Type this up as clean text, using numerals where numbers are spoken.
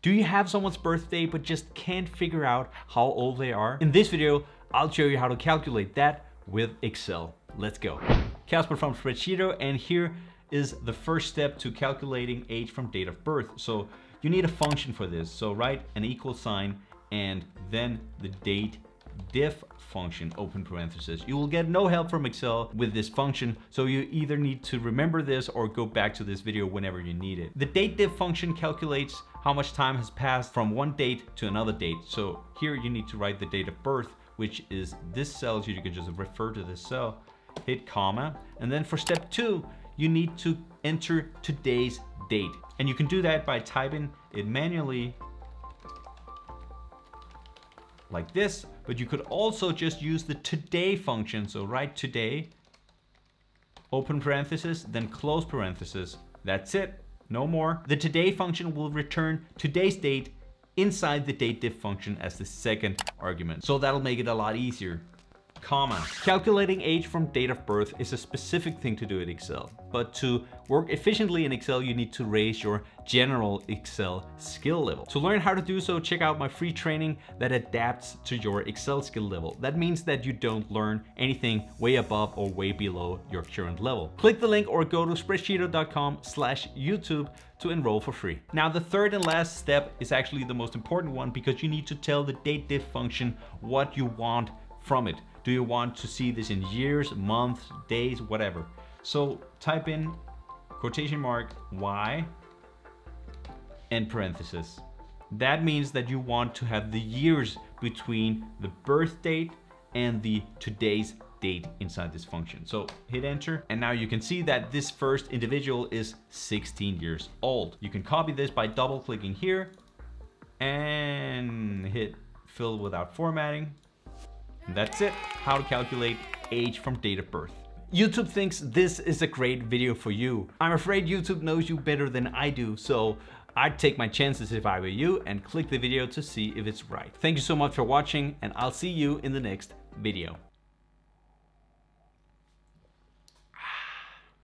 Do you have someone's birthday but just can't figure out how old they are? In this video, I'll show you how to calculate that with Excel. Let's go. Casper from Spreadsheeto, and here is the first step to calculating age from date of birth. So you need a function for this. So write an equal sign and then the DATEDIF function, open parenthesis. You will get no help from Excel with this function, so you either need to remember this or go back to this video whenever you need it. The DATEDIF function calculates how much time has passed from one date to another date. So here you need to write the date of birth, which is this cell, so you can just refer to this cell, hit comma, and then for step 2, you need to enter today's date. And you can do that by typing it manually like this, but you could also just use the today function. So write today, open parenthesis, then close parenthesis. That's it, no more. The today function will return today's date inside the DATEDIF function as the second argument. So that'll make it a lot easier. Comma. Calculating age from date of birth is a specific thing to do in Excel, but to work efficiently in Excel, you need to raise your general Excel skill level. To learn how to do so, check out my free training that adapts to your Excel skill level. That means that you don't learn anything way above or way below your current level. Click the link or go to spreadsheeto.com/YouTube to enroll for free. Now, the third and last step is actually the most important one, because you need to tell the DATEDIF function what you want from it. Do you want to see this in years, months, days, whatever? So type in quotation mark Y and parenthesis. That means that you want to have the years between the birth date and the today's date inside this function. So hit enter, and now you can see that this first individual is 16 years old. You can copy this by double clicking here and hit fill without formatting. And that's it, how to calculate age from date of birth. YouTube thinks this is a great video for you. I'm afraid YouTube knows you better than I do, so I'd take my chances if I were you and click the video to see if it's right. Thank you so much for watching, and I'll see you in the next video.